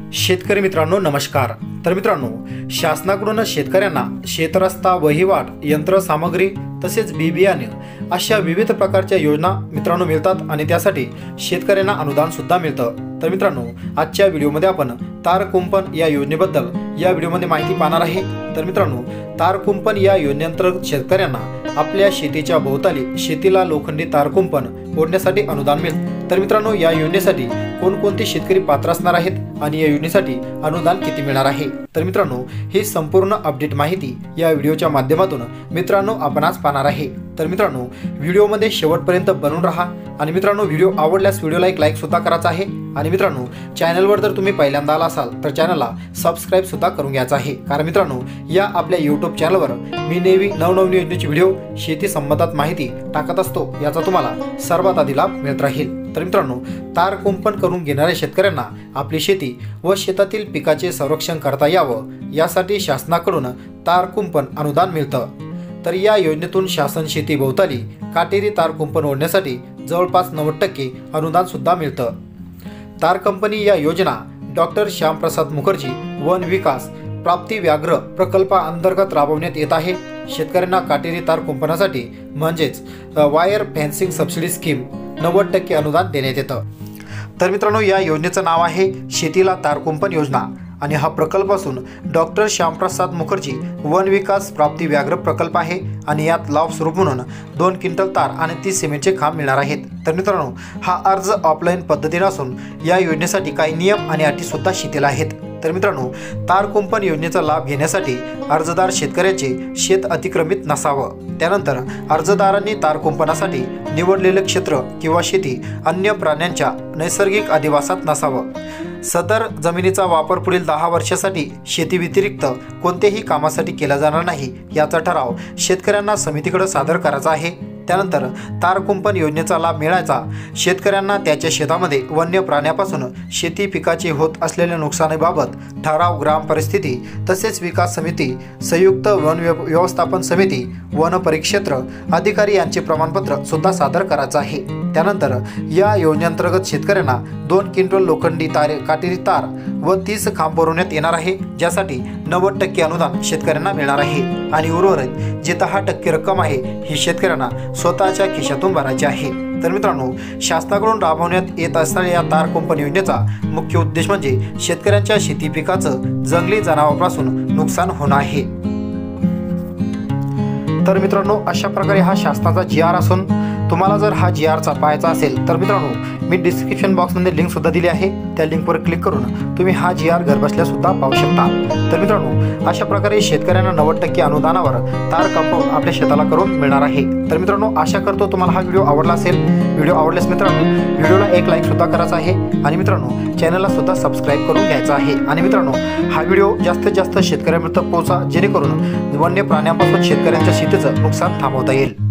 शेतकरी मित्रांनो नमस्कार। तर मित्रांनो, शासनाकडून शेतकऱ्यांना शेतरस्ता, वहिवाट, यंत्रसामग्री तसेच बी बियाणे अशा विविध प्रकारच्या योजना मित्रांनो मिळतात आणि त्यासाठी शेतकऱ्यांना अनुदान सुद्धा मिळतं। तर मित्रांनो, आजच्या व्हिडिओमध्ये आपण तार कुंपण या योजनेबद्दल या व्हिडिओमध्ये माहिती पाहणार आहे। तर मित्रांनो, तार कुंपण या योजनेअंतर्गत शेतकऱ्यांना आपल्या शेतीच्या भोवताली शेतीला लोखंडी तार कुंपण ओढण्यासाठी अनुदान मिळते। तर मित्रांनो, या योजनेसाठी कोणकोणते शेतकरी पात्र असणार आहेत आणि या योजनेसाठी अनुदान किती मिळणार आहे, तर मित्रांनो ही संपूर्ण अपडेट माहिती या व्हिडिओच्या माध्यमातून मित्रांनो आपण आज पाहणार आहे। तर मित्रांनो, व्हिडिओमध्ये शेवटपर्यंत बनून राहा आणि मित्रांनो, व्हिडिओ आवडल्यास व्हिडिओला एक लाईक सुद्धा करायचा आहे आणि मित्रांनो, चॅनलवर जर तुम्ही पहिल्यांदा आला असाल तर चॅनलला सबस्क्राइब सुद्धा करून घ्यायचा आहे, कारण मित्रांनो या आपल्या YouTube चॅनलवर मी नेहमी नवनवीन योजनेची व्हिडिओ शेती संबंधात माहिती टाकत असतो, याचा तुम्हाला सर्वात आधी लाभ मिळत राहील। तर मित्रांनो, तार कुंपण करून घेणाऱ्या शेतकऱ्यांना आपली शेती व शेतातील पिकाचे संरक्षण करता यावं यासाठी शासनाकडून तार कुंपण अनुदान मिळतं। तर या योजनेतून शासन शेती भोवताली काटेरी तार कुंपण ओढण्यासाठी जवळपास 90% अनुदान सुद्धा मिळतं। तार कंपनी या योजना डॉक्टर श्यामप्रसाद मुखर्जी वन विकास प्राप्ती व्याघ्र प्रकल्पाअंतर्गत राबवण्यात येत आहे। शेतकऱ्यांना काटेरी तार कुंपणासाठी म्हणजेच वायर फेन्सिंग सबसिडी स्कीम 90% अनुदान देण्यात येतं। तर मित्रांनो, या योजनेचं नाव आहे शेतीला तार कुंपण योजना आणि हा प्रकल्प असून डॉक्टर श्यामप्रसाद मुखर्जी वन विकास प्राप्ती व्याघ्र प्रकल्प आहे आणि यात लाभ स्वरूप म्हणून 2 क्विंटल तार आणि 30 सिमेंटचे खांब मिळणार आहेत। तर मित्रांनो, हा अर्ज ऑफलाईन पद्धतीने असून या योजनेसाठी काही नियम आणि अटी सुद्धा शिथिल आहेत। तर मित्रांनो, तार कुंपण योजनेचा लाभ घेण्यासाठी अर्जदार शेतकऱ्याचे शेत अतिक्रमित नसावं, त्यानंतर अर्जदारांनी तार कुंपणासाठी निवडलेले क्षेत्र किंवा शेती अन्य प्राण्यांच्या नैसर्गिक अधिवासात नसावं, सदर जमिनीचा वापर पुढील 10 वर्षासाठी शेती व्यतिरिक्त कोणत्याही कामासाठी केला जाणार नाही याचा ठराव शेतकऱ्यांना समितीकडे सादर करायचा आहे। त्यानंतर तार कुंपण योजनेचा लाभ मिळायचा शेतकऱ्यांना त्याच्या शेतामध्ये वन्य प्राण्यापासून शेती पिकाचे होत असलेल्या नुकसानीबाबत ठराव ग्राम परिस्थिती तसेच विकास समिती, संयुक्त वन व्यवस्थापन समिती, वन परिक्षेत्र अधिकारी यांचे प्रमाणपत्र सुद्धा सादर करायचं आहे। त्यानंतर या योजनेअंतर्गत शेतकऱ्यांना 2 क्विंटल लोखंडी काटेरी तार व 30 खांब पुरवण्यात येणार आहे, ज्यासाठी 90% अनुदान शेतकऱ्यांना मिळणार आहे आणि उर्वरित जे 10% रक्कम आहे ही शेतकऱ्यांना स्वतःच्या खिशातून भरायची आहे। तर मित्रांनो, शासनाकडून राबवण्यात येत असणाऱ्या या तार कुंपण योजनेचा मुख्य उद्देश म्हणजे शेतकऱ्यांच्या शेती पिकाचं जंगली जनावरांपासून नुकसान होणं आहे। तर मित्रांनो, अशा प्रकारे हा शासनाचा GR असून तुम्हाला जर हा GRचा पाहायचा असेल तर मित्रांनो मी डिस्क्रिप्शन बॉक्समध्ये लिंक सुद्धा दिली आहे, त्या लिंकवर क्लिक करून तुम्ही हा GR घरबसल्या सुद्धा पाहू शकता। तर मित्रांनो, अशा प्रकारे शेतकऱ्यांना 90% अनुदानावर तार कंपाऊंड आपल्या शेताला करून मिळणार आहे। तर मित्रांनो, आशा करतो तुम्हाला हा व्हिडिओ आवडला असेल। व्हिडिओ आवडल्यास मित्रांनो व्हिडिओला एक लाईक सुद्धा करायचा आहे आणि मित्रांनो चॅनलला सुद्धा सबस्क्राइब करून घ्यायचा आहे आणि मित्रांनो हा व्हिडिओ जास्तीत जास्त शेतकऱ्यांपर्यंत पोहोचा, जेणेकरून वन्य प्राण्यांपासून शेतकऱ्यांच्या शेतीचं नुकसान थांबवता येईल।